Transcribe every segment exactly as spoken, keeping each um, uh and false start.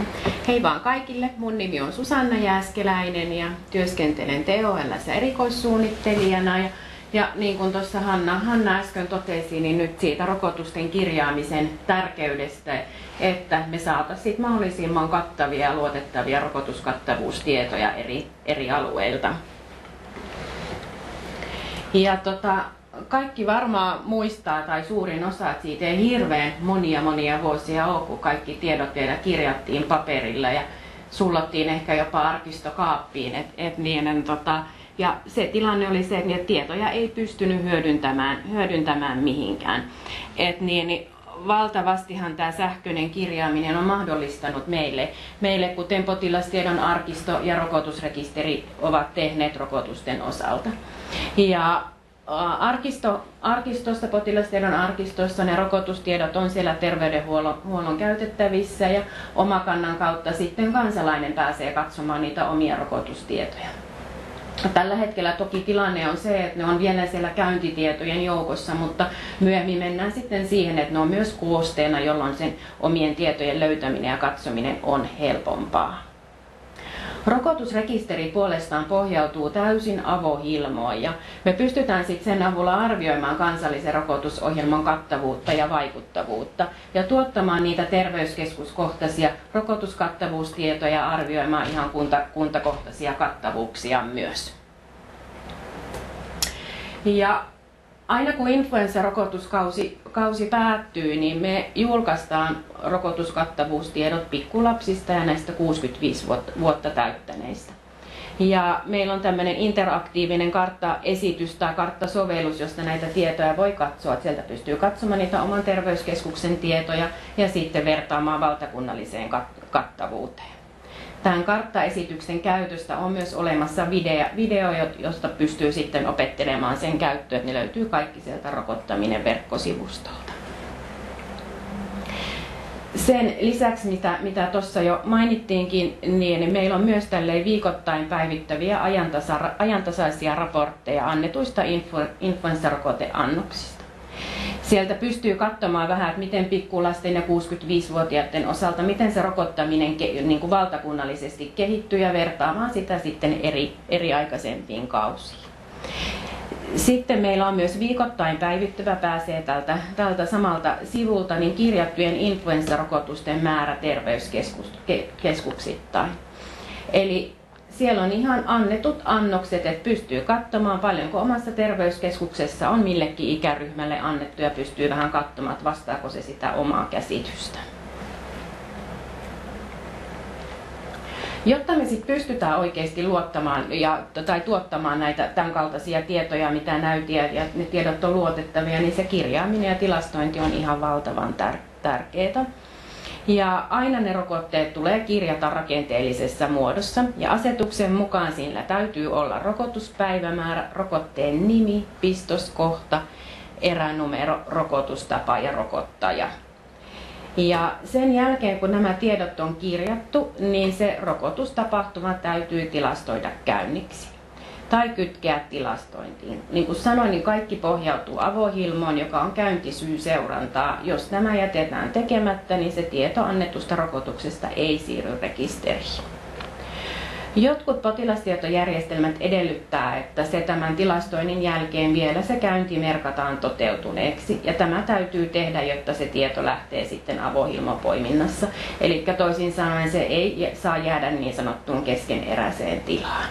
Hei vaan kaikille, mun nimi on Susanna Jääskeläinen ja työskentelen T O L:ssä erikoissuunnittelijana. Ja, ja niin kuin tuossa Hanna, Hanna äsken totesi, niin nyt siitä rokotusten kirjaamisen tärkeydestä, että me saataisiin mahdollisimman kattavia ja luotettavia rokotuskattavuustietoja eri, eri alueilta. Ja tota, kaikki varmaan muistaa, tai suurin osa, että siitä ei hirveän monia monia vuosia ole, kun kaikki tiedot vielä kirjattiin paperilla ja sullottiin ehkä jopa arkistokaappiin. Et, et niin, tota, ja se tilanne oli se, että tietoja ei pystynyt hyödyntämään, hyödyntämään mihinkään. Et niin, valtavastihan tämä sähköinen kirjaaminen on mahdollistanut meille, meille, kuten potilastiedon arkisto ja rokotusrekisteri ovat tehneet rokotusten osalta. Ja Arkisto, arkistossa, potilastiedon arkistossa ne rokotustiedot on siellä terveydenhuollon huollon käytettävissä ja Omakannan kautta sitten kansalainen pääsee katsomaan niitä omia rokotustietoja. Tällä hetkellä toki tilanne on se, että ne on vielä siellä käyntitietojen joukossa, mutta myöhemmin mennään sitten siihen, että ne on myös koosteena, jolloin sen omien tietojen löytäminen ja katsominen on helpompaa. Rokotusrekisteri puolestaan pohjautuu täysin avohilmoon ja me pystytään sitten sen avulla arvioimaan kansallisen rokotusohjelman kattavuutta ja vaikuttavuutta ja tuottamaan niitä terveyskeskuskohtaisia rokotuskattavuustietoja ja arvioimaan ihan kunta, kuntakohtaisia kattavuuksia myös. Ja aina kun influenssarokotuskausi kausi päättyy, niin me julkaistaan rokotuskattavuustiedot pikkulapsista ja näistä kuusikymmentäviisi vuotta täyttäneistä. Ja meillä on tämmöinen interaktiivinen karttaesitys tai karttasovellus, josta näitä tietoja voi katsoa. Sieltä pystyy katsomaan niitä oman terveyskeskuksen tietoja ja sitten vertaamaan valtakunnalliseen kattavuuteen. Tämän karttaesityksen käytöstä on myös olemassa video, video, josta pystyy sitten opettelemaan sen käyttöön. Ne löytyy kaikki sieltä Rokottaminen verkkosivustolta. Sen lisäksi, mitä, mitä tuossa jo mainittiinkin, niin meillä on myös tälleen viikoittain päivittäviä ajantasa, ajantasaisia raportteja annetuista influ, influenssarokoteannoksista. Sieltä pystyy katsomaan vähän, että miten pikkulasten ja kuusikymmentäviisivuotiaiden osalta, miten se rokottaminen niin kuin valtakunnallisesti kehittyy ja vertaamaan sitä sitten eri, eri aikaisempiin kausiin. Sitten meillä on myös viikoittain päivittyvä, pääsee tältä, tältä samalta sivulta, niin kirjattujen influenssarokotusten määrä terveyskeskuksittain. Eli siellä on ihan annetut annokset, että pystyy katsomaan paljonko omassa terveyskeskuksessa on millekin ikäryhmälle annettu ja pystyy vähän katsomaan, että vastaako se sitä omaa käsitystä. Jotta me sit pystytään oikeasti luottamaan ja, tai tuottamaan näitä tämän kaltaisia tietoja, mitä näytiä ja ne tiedot on luotettavia, niin se kirjaaminen ja tilastointi on ihan valtavan tär- tärkeää. Ja aina ne rokotteet tulee kirjata rakenteellisessa muodossa ja asetuksen mukaan siinä täytyy olla rokotuspäivämäärä, rokotteen nimi, pistoskohta, eränumero, rokotustapa ja rokottaja. Ja sen jälkeen kun nämä tiedot on kirjattu, niin se rokotustapahtuma täytyy tilastoida käynniksi tai kytkeä tilastointiin. Niin kuin sanoin, niin kaikki pohjautuu avohilmoon, joka on käyntisyysseurantaa. Jos nämä jätetään tekemättä, niin se tieto annetusta rokotuksesta ei siirry rekisteriin. Jotkut potilastietojärjestelmät edellyttää, että se tämän tilastoinnin jälkeen vielä se käynti merkataan toteutuneeksi. Ja tämä täytyy tehdä, jotta se tieto lähtee sitten avohilmopoiminnassa. Eli toisin sanoen se ei saa jäädä niin sanottuun keskeneräiseen tilaan.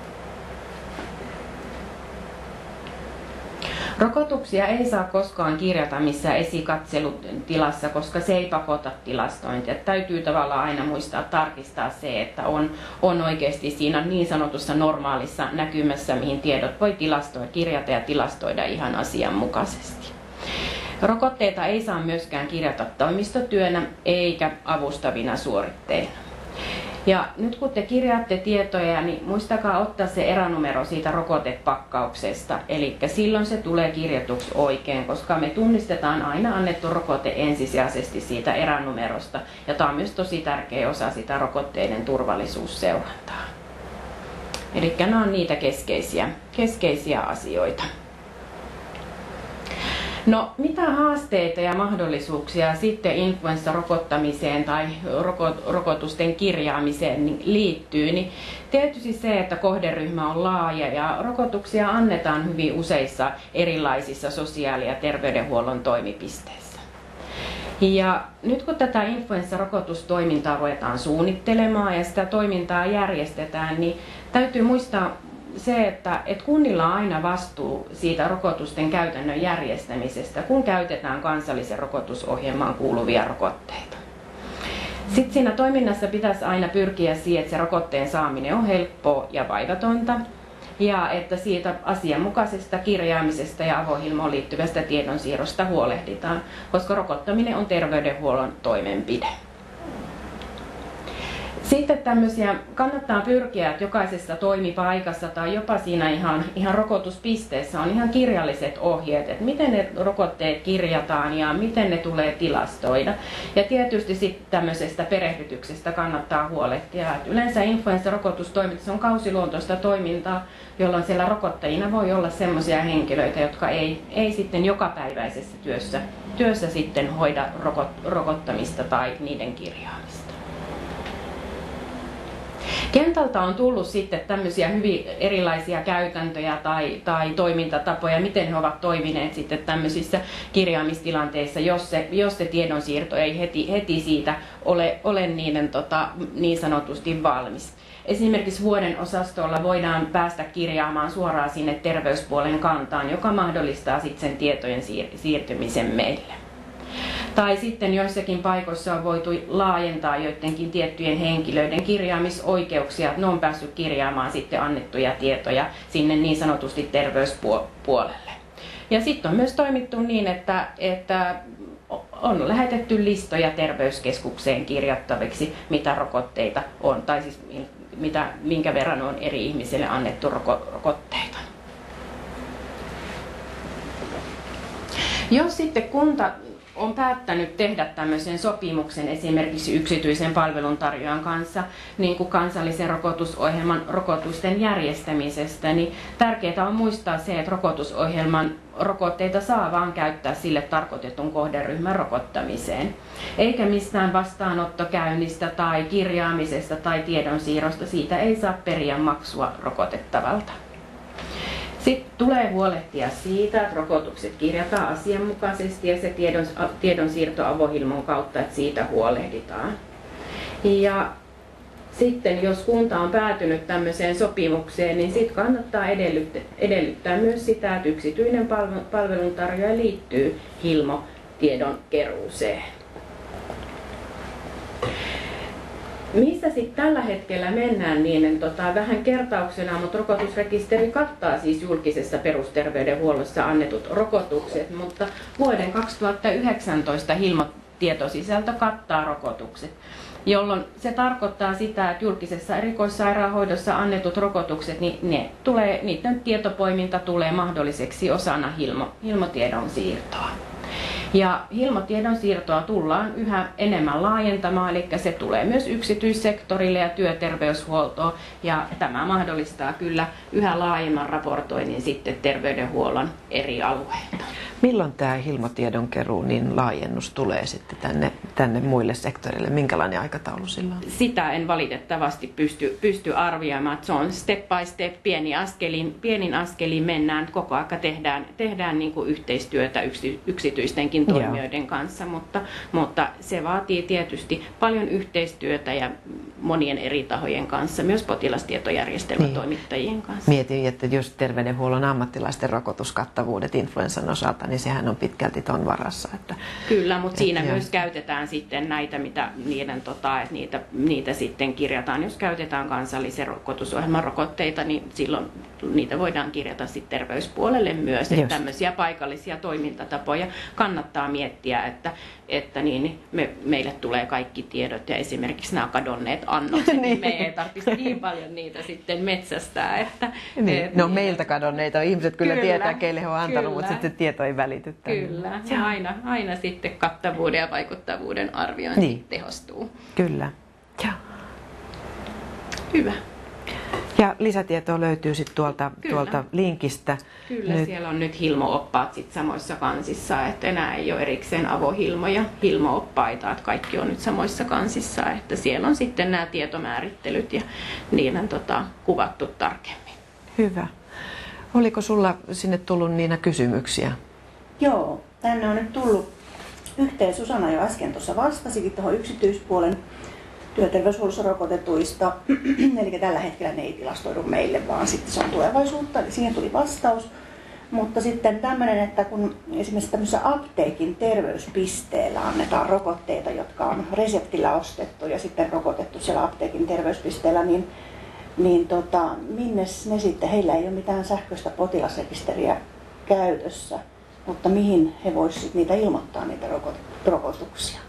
Rokotuksia ei saa koskaan kirjata missään esikatselutilassa, koska se ei pakota tilastointia. Täytyy tavallaan aina muistaa tarkistaa se, että on, on oikeasti siinä niin sanotussa normaalissa näkymässä, mihin tiedot voi tilastoida, kirjata ja tilastoida ihan asianmukaisesti. Rokotteita ei saa myöskään kirjata toimistotyönä eikä avustavina suoritteina. Ja nyt kun te kirjaatte tietoja, niin muistakaa ottaa se eränumero siitä rokotepakkauksesta. Eli silloin se tulee kirjatuksi oikein, koska me tunnistetaan aina annettu rokote ensisijaisesti siitä eränumerosta. Ja tämä on myös tosi tärkeä osa sitä rokotteiden turvallisuusseurantaa. Eli nämä on niitä keskeisiä, keskeisiä asioita. No, mitä haasteita ja mahdollisuuksia sitten influenssarokottamiseen tai rokotusten kirjaamiseen liittyy, niin tietysti se, että kohderyhmä on laaja ja rokotuksia annetaan hyvin useissa erilaisissa sosiaali- ja terveydenhuollon toimipisteissä. Ja nyt kun tätä influenssarokotustoimintaa ruvetaan suunnittelemaan ja sitä toimintaa järjestetään, niin täytyy muistaa se, että, että kunnilla on aina vastuu siitä rokotusten käytännön järjestämisestä, kun käytetään kansallisen rokotusohjelmaan kuuluvia rokotteita. Sitten siinä toiminnassa pitäisi aina pyrkiä siihen, että se rokotteen saaminen on helppoa ja vaivatonta, ja että siitä asianmukaisesta kirjaamisesta ja avohilmoon liittyvästä tiedonsiirrosta huolehditaan, koska rokottaminen on terveydenhuollon toimenpide. Sitten tämmöisiä kannattaa pyrkiä, että jokaisessa toimipaikassa tai jopa siinä ihan, ihan rokotuspisteessä on ihan kirjalliset ohjeet, että miten ne rokotteet kirjataan ja miten ne tulee tilastoida. Ja tietysti sitten tämmöisestä perehdytyksestä kannattaa huolehtia. Että yleensä influenssarokotustoiminta on kausiluontoista toimintaa, jolloin siellä rokottajina voi olla semmoisia henkilöitä, jotka ei, ei sitten jokapäiväisessä työssä, työssä sitten hoida rokot, rokottamista tai niiden kirjaamista. Kentältä on tullut sitten tämmöisiä hyvin erilaisia käytäntöjä tai, tai toimintatapoja, miten he ovat toimineet sitten tämmöisissä kirjaamistilanteissa, jos se, jos se tiedonsiirto ei heti, heti siitä ole, ole niiden, tota, niin sanotusti valmis. Esimerkiksi vuoden osastolla voidaan päästä kirjaamaan suoraan sinne terveyspuolen kantaan, joka mahdollistaa sitten sen tietojen siirtymisen meille. Tai sitten joissakin paikoissa on voitu laajentaa joidenkin tiettyjen henkilöiden kirjaamisoikeuksia, että ne on päässyt kirjaamaan sitten annettuja tietoja sinne niin sanotusti terveyspuolelle. Ja sitten on myös toimittu niin, että, että on lähetetty listoja terveyskeskukseen kirjattaviksi, mitä rokotteita on, tai siis mitä, minkä verran on eri ihmisille annettu rokotteita. Jos sitten kunta on päättänyt tehdä tämmöisen sopimuksen esimerkiksi yksityisen palveluntarjoajan kanssa niin kuin kansallisen rokotusohjelman rokotusten järjestämisestä, niin tärkeää on muistaa se, että rokotusohjelman rokotteita saa vaan käyttää sille tarkoitetun kohderyhmän rokottamiseen. Eikä mistään vastaanottokäynnistä tai kirjaamisesta tai tiedonsiirrosta siitä ei saa periä maksua rokotettavalta. Sitten tulee huolehtia siitä, että rokotukset kirjataan asianmukaisesti ja se tiedon, tiedonsiirto avohilmon kautta, että siitä huolehditaan. Ja sitten jos kunta on päätynyt tämmöiseen sopimukseen, niin sitten kannattaa edellyttää, edellyttää myös sitä, että yksityinen palveluntarjoaja liittyy Hilmo-tiedon keruuseen. Missä sitten tällä hetkellä mennään, niin tota, vähän kertauksena, mutta rokotusrekisteri kattaa siis julkisessa perusterveydenhuollossa annetut rokotukset, mutta vuoden kaksituhattayhdeksäntoista Hilmo-tietosisältö kattaa rokotukset, jolloin se tarkoittaa sitä, että julkisessa erikoissairaanhoidossa annetut rokotukset, niin ne tulee, niiden tietopoiminta tulee mahdolliseksi osana Hilmo, Hilmo-tiedon siirtoa. Ja Hilmo-tiedon siirtoa tullaan yhä enemmän laajentamaan, eli se tulee myös yksityissektorille ja työterveyshuoltoon, ja tämä mahdollistaa kyllä yhä laajemman raportoinnin sitten terveydenhuollon eri alueilta. Milloin tämä Hilmo-tiedon keruu niin laajennus tulee sitten tänne, tänne muille sektoreille? Minkälainen aikataulu sillä on? Sitä en valitettavasti pysty, pysty arvioimaan. Se on step by step, pieni askelin, pienin askelin mennään. Koko aika tehdään, tehdään niin kuin yhteistyötä yksi, yksityistenkin toimijoiden Joo. kanssa, mutta, mutta se vaatii tietysti paljon yhteistyötä ja monien eri tahojen kanssa, myös potilastietojärjestelmätoimittajien niin. kanssa. Mietin, että just terveydenhuollon ammattilaisten rokotuskattavuudet influenssan osalta, niin sehän on pitkälti ton varassa. Että, Kyllä, mutta siinä jo. myös käytetään sitten näitä, mitä niiden, tota, että niitä, niitä sitten kirjataan. Jos käytetään kansallisen rokotusohjelman rokotteita, niin silloin niitä voidaan kirjata sitten terveyspuolelle myös. Että tämmöisiä paikallisia toimintatapoja kannattaa miettiä, että, että niin, me, meille tulee kaikki tiedot ja esimerkiksi nämä kadonneet annokset, niin. niin me ei tarvitsisi niin paljon niitä sitten metsästää. Että, niin. et, No niin, meiltä kadonneita ihmiset kyllä, kyllä tietää, keille he on antanut, kyllä. mutta sitten tieto ei välity. Kyllä, ja aina, aina sitten kattavuuden ja vaikuttavuuden arviointi niin. tehostuu. Kyllä. Ja. Hyvä. Ja lisätietoa löytyy sitten tuolta, tuolta linkistä. Kyllä, nyt siellä on nyt Hilmo-oppaat sit samoissa kansissa, että enää ei ole erikseen avohilmoja, Hilmo-oppaita, että kaikki on nyt samoissa kansissa, että siellä on sitten nämä tietomäärittelyt ja niiden tota, kuvattu tarkemmin. Hyvä. Oliko sulla sinne tullut Niina kysymyksiä? Joo, tänne on nyt tullut yhteen. Susanna jo äsken tuossa vastasikin tuohon yksityispuolen työterveyshuollossa rokotetuista. Eli tällä hetkellä ne ei tilastoidu meille, vaan sitten se on tulevaisuutta. Eli siihen tuli vastaus. Mutta sitten tämmöinen, että kun esimerkiksi tämmöisessä apteekin terveyspisteellä annetaan rokotteita, jotka on reseptillä ostettu ja sitten rokotettu siellä apteekin terveyspisteellä, niin niin tota, minne ne sitten, heillä ei ole mitään sähköistä potilasrekisteriä käytössä, mutta mihin he voisivat niitä ilmoittaa, niitä rokotuksia?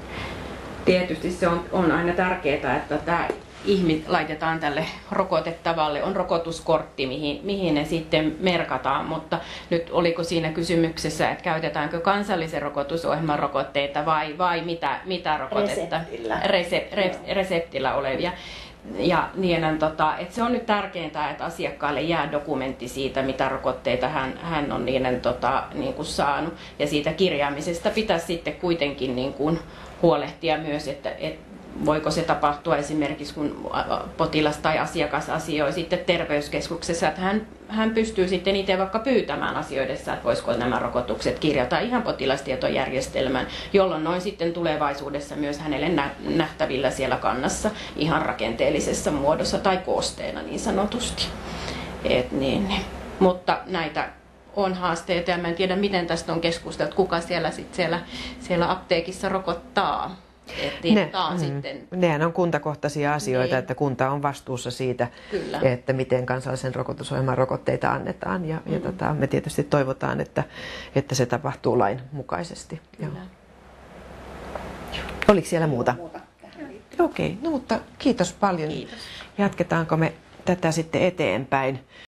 Tietysti se on, on aina tärkeää, että tämä ihminen laitetaan tälle rokotettavalle, on rokotuskortti, mihin, mihin ne sitten merkataan, mutta nyt oliko siinä kysymyksessä, että käytetäänkö kansallisen rokotusohjelman rokotteita vai, vai mitä, mitä rokotetta? Reseptillä. Resep, res, reseptillä olevia. Ja niin, tota, että se on nyt tärkeintä, että asiakkaalle jää dokumentti siitä, mitä rokotteita hän, hän on niin, tota, niin kuin saanut. Ja siitä kirjaamisesta pitäisi sitten kuitenkin niin kuin huolehtia myös, että, että voiko se tapahtua esimerkiksi, kun potilas tai asiakas asioi sitten terveyskeskuksessa, että hän, hän pystyy sitten itse vaikka pyytämään asioidessa, että voisiko nämä rokotukset kirjata ihan potilastietojärjestelmään, jolloin noin sitten tulevaisuudessa myös hänelle nähtävillä siellä kannassa ihan rakenteellisessa muodossa tai koosteena niin sanotusti. Et niin, niin. Mutta näitä on haasteita ja mä en tiedä, miten tästä on keskusteltu, kuka siellä, sit siellä, siellä apteekissa rokottaa. Ne, on mm, sitten... Nehän on kuntakohtaisia asioita, niin. Että kunta on vastuussa siitä, Kyllä. että miten kansallisen rokotusohjelman rokotteita annetaan. Ja, mm. ja tota, me tietysti toivotaan, että, että se tapahtuu lain mukaisesti. Joo. Oliko siellä muuta? muuta Okei, okay, no mutta kiitos paljon. Kiitos. Jatketaanko me tätä sitten eteenpäin?